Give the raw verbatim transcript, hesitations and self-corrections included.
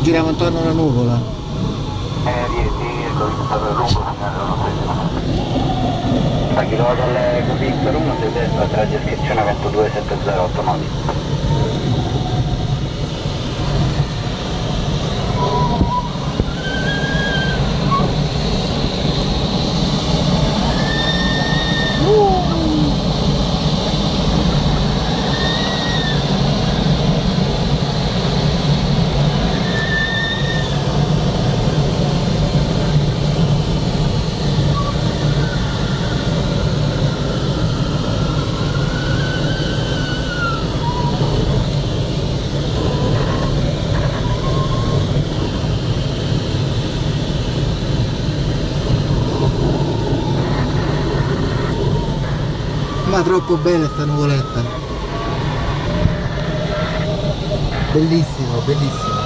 giriamo intorno alla nuvola. Eh, Rieti, l'ho visto per lungo, non so. Da chilometro alle Copi per uno, sei destra, tra descrizione vento due sette zero otto nove. Ma troppo bella sta nuvoletta, bellissimo, bellissimo.